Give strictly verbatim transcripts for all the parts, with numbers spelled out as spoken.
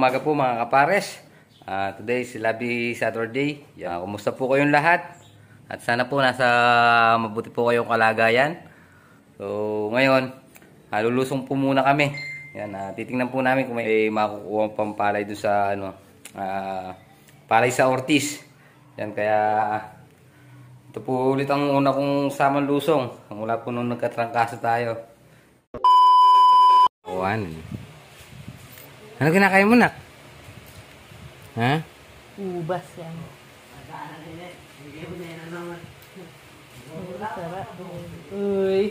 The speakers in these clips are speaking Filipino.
umaga po mga kapares. Uh, today is Labi Saturday. Uh, kumusta po kayong lahat? At sana po nasa mabuti po kayong kalagayan. So ngayon, uh, lulusong po muna kami. Yan, uh, titingnan po namin kung may makukuha pang palay doon sa ano, uh, palay sa Ortiz. Yan, kaya uh, ito po ulit ang una kong samang lusong. Mula po nung nagkatrangkaso tayo. One. Ano kinakain mo, nak? Ha? Ubas yan. Sarap. Uy.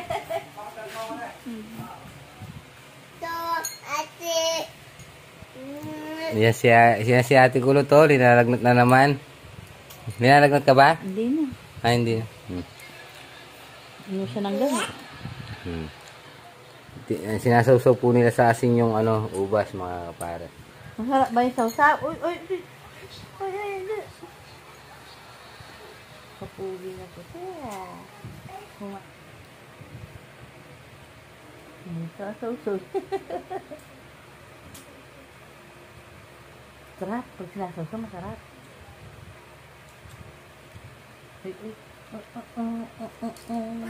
So, ate. Yan si, yan si Ate Kulo to. Linalagnat na naman. Linalagnat ka ba? Hindi na. Ah, hindi na. Hmm. Ano siya ng gamit? Hmm. Sinasawsaw po nila sa asin yung ano, ubas, mga kapare. Masarap ba yung sausaw? Uy, uy, uy. Uy, uy, uy. Kapugi na po siya. Hmm, sausaw. Sarap. Pag sinasawsaw, masarap. Uy, uy. Uh, uh, uh, uh, uh, uh.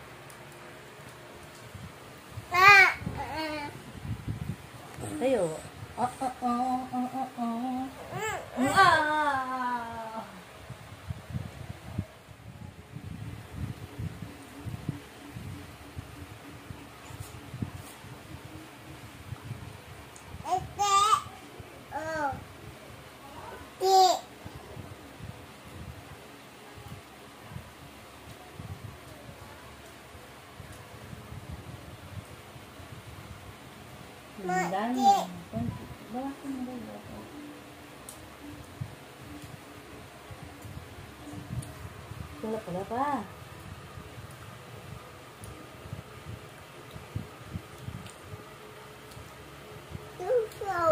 Ayo. Oh, oh, oh, oh, oh, oh. Ah! Ate. Oh. Ti. Dami. Bawasan mo rin. Wala pala pa. Suso.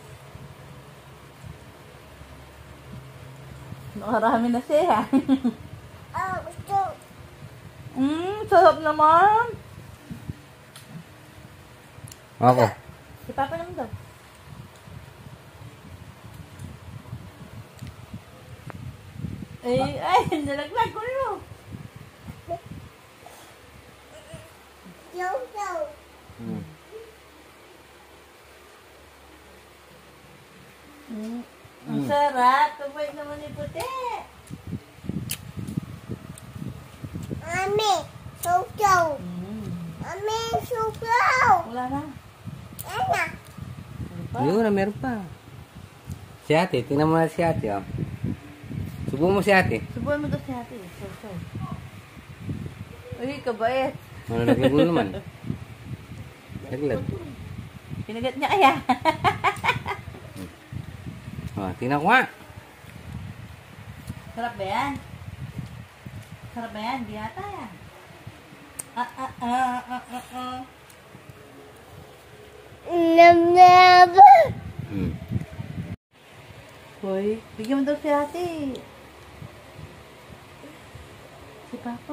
Nakarami na siya. Oh, gusto. Mmm, sarap naman. Ako. Si Papa naman daw. Ay, ay, nalaglag ko nyo. Suso. Hmm. Mm, ang sarap. Kabay naman ni Puti. Mami. Suso. Mm. Mami, suso. Wala na. Ana. Ano pa? Yun na, meron pa. Si Ate, tingnan mo na si Ate, oh. Subo mo si Ate. Subuhan mo daw si ate. So, so. Uy, kabait. Ano, naglag mo naman. Naglag. Pinagat niya kaya. Oh, tingnan ko nga. Sarap ba yan? Sarap ba yan? Di ata yan. Ah, ah, ah, ah, ah, ah. Nam nam. Hmm. Hoy, bigyan mo daw si ate. Si Papa.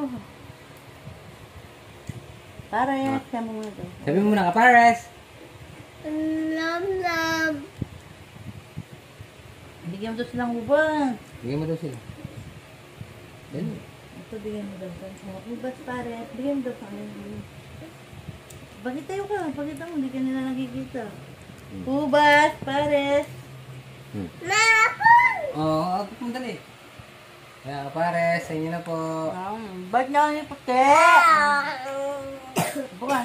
Para yan, siya mo muna daw. Sabi mo na, kapares. Nam nam. Bigyan mo daw silang ubang. Bigyan mo daw sila. Yan. Ito, bigyan mo daw. Oh, ubas pare. Bigyan mo daw sa kanila. Bakit tayo ka? Bakit mo? Hindi ka nila nakikita. Hmm. Ubas, pares. Hmm. Mapon. Oo, oh, ako po dali. Kaya kapares, sa inyo na po. Um, ba't nga ang puti? Buka.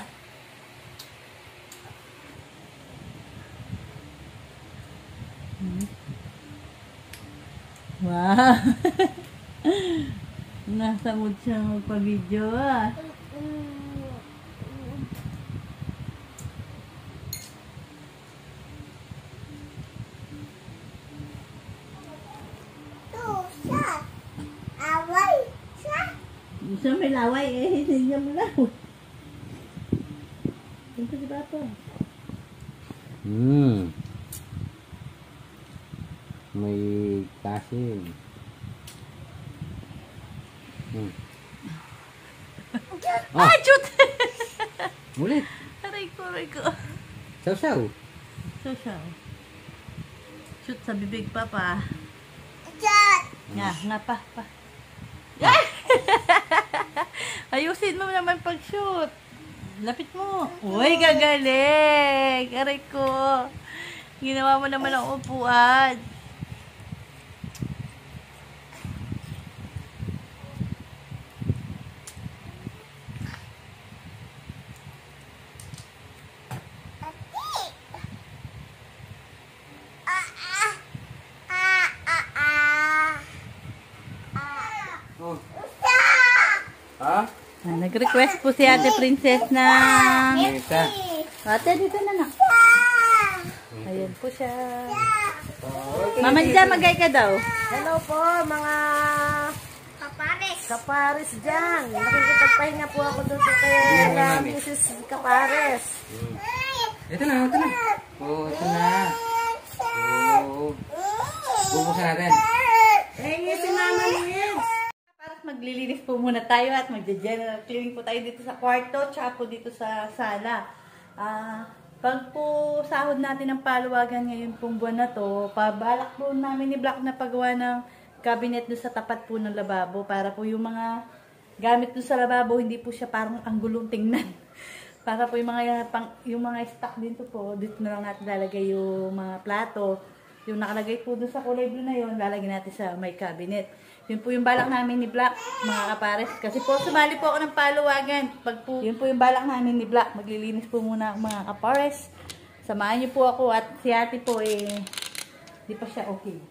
Hmm. Wow. Nasa mood siya magpa-video ah. Suso. Away. Sa. Gusto may laway eh. Hindi niya mo laway. Ito si Papa. Hmm. May kasin. Hmm. Oh, Ah, shoot! ulit. Aray ko, aray ko. Saw-saw. So, siya. shoot sa bibig pa pa. Shot. Nga, nga pa, pa. Ay! Ayusin mo naman pag-shoot. Lapit mo. Uy, gagaling. Aray ko. Ginawa mo naman ang upuan. Oh. Ha? Ah, nag-request po si Ate Princess ng... Isa. Ate, dito na na. Ayan po siya. Mama dyan, magay ka daw. Hello po, mga Kapares. kapares dyan. Nakikipagpahinga po ako doon sa kay na Missus Kapares. Ito na, ito na. Oh, ito na. Oh. Bubuksan natin. Eh, si Mama Liz. Para maglilinis po muna tayo at magja-general cleaning po tayo dito sa kwarto tsaka po dito sa sala. Ah, pag po sahod natin ng paluwagan ngayon pong buwan na to, pabalak po namin ni Black na pagawa ng cabinet doon sa tapat po ng lababo para po yung mga gamit doon sa lababo hindi po siya parang ang gulong tingnan. Para po yung mga pang, yung mga stock dito po, dito na lang natin lalagay yung mga plato. Yung nakalagay po doon sa kulay blue na yun, lalagyan natin sa may cabinet. Yun po yung balak namin ni Black, mga kapares. Kasi po, sumali po ako ng paluwagan. Pag po, yun po yung balak namin ni Black. Maglilinis po muna ang mga kapares. Samahan niyo po ako at si ate po eh, di pa siya okay.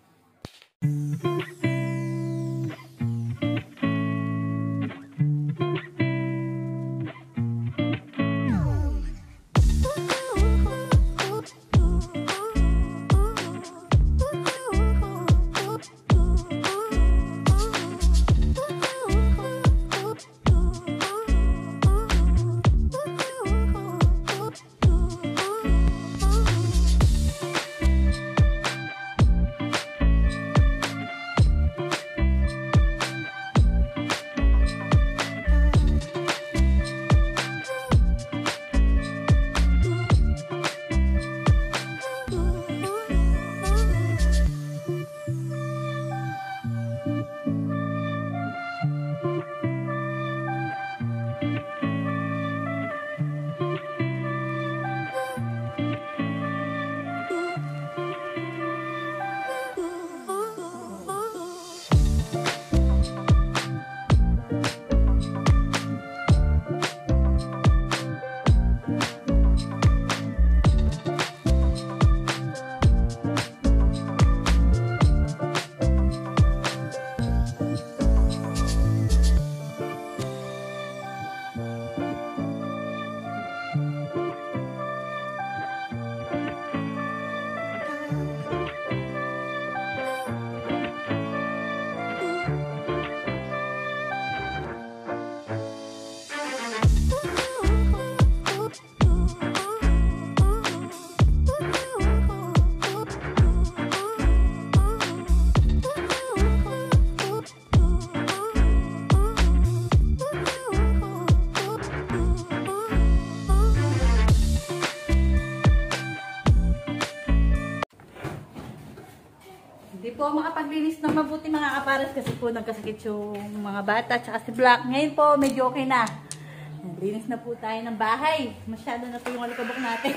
Hindi po makapaglinis ng mabuti mga kapares kasi po nagkasakit yung mga bata tsaka si Black. Ngayon po medyo okay na. Naglinis na po tayo ng bahay. Masyado na po yung alikabok natin.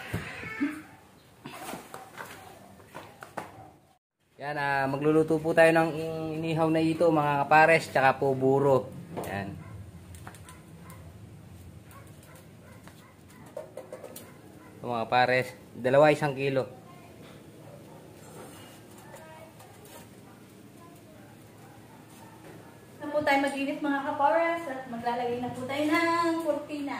Yan, ah, magluluto po tayo ng inihaw na ito mga kapares, tsaka po buro. Yan. Ito mga kapares, dalawa isang kilo. Na po tayo maglinis mga kapares at maglalagay na po tayo ng kurtina.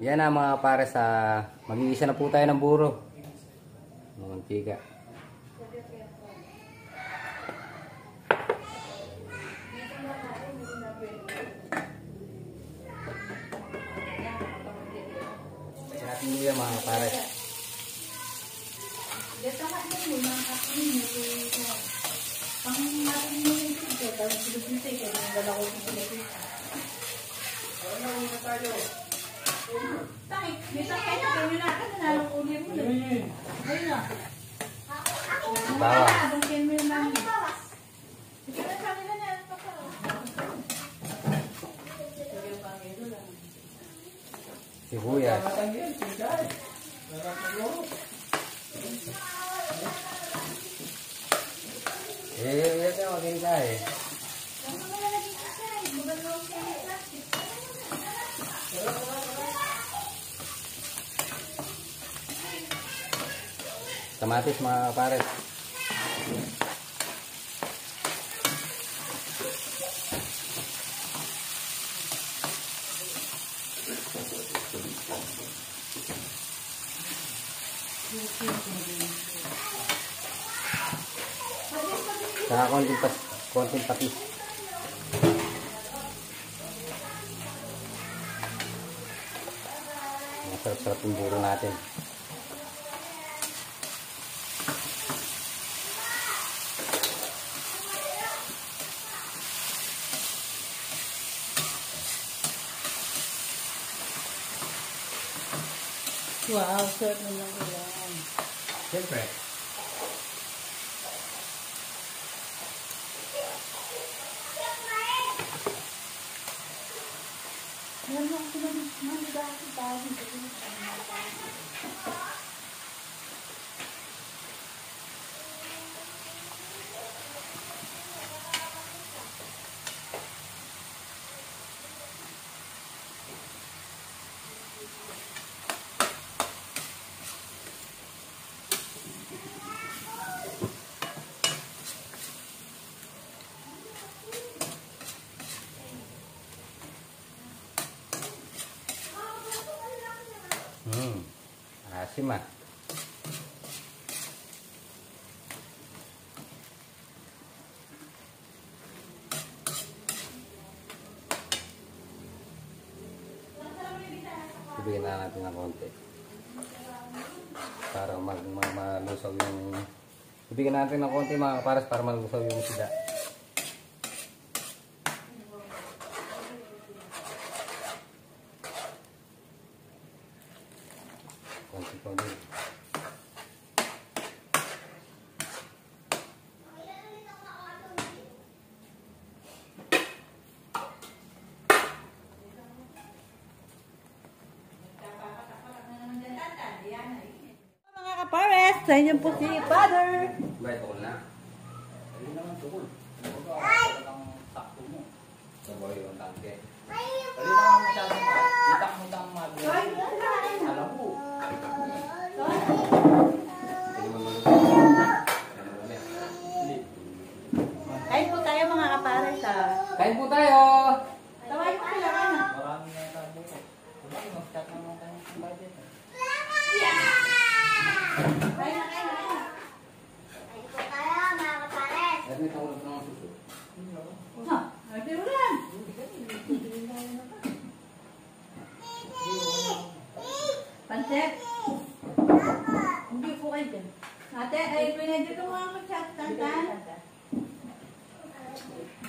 Yan na mga pare sa mag-iisa na po tayo ng buro. Mantika. Natin nyo yan mga pare. Dito nga din mo, mga kapatid mo, pang natin mo yung dito, tapos sinusinte, kaya yung dala ko yung sinusinte. Ano na tayo? Tay, may sakay na kami natin, nanalo ko ulit mo. Ayun na. Bawa. Abang kayo mo yung mami. Sige na sa akin na na, ito pa. Sibuyas. Eh, yan ka maganda eh. Kamatis mga pares. Saka konting, pas, konting patis. Masarap-sarap yung buro natin. Wow, sarap naman yan. Siyempre. Alam mo, ako naman, mami, dahil tayo. Hmm, asim ah. Ibigyan na natin ng konti. Para mag, mag malusaw yung... Ibigyan natin ng konti mga kaparas para malusaw yung sida. Konti po din. Mga kapares, sa inyo po si Father. Bay, tukol na. Hindi naman tukol. Sakto mo. Saboy yung tangke. Dali naman masyadong ka. Kitang mo lang mag- Alam mo. Pwede mo malusaw. Kain po tayo mga kapares ha. Kain po tayo! Tawain ko sila ka na. Marami na tayo. Marami na chat naman tayo ng budget. Kain na, kain na, kain na. Ay po tayo, mga kapares. At may tawag na ng suso. Ha, ay tirulan. Pansit. Hindi po kayo dyan. Ate, ay pinedyo ko mga mag-chat, tantan.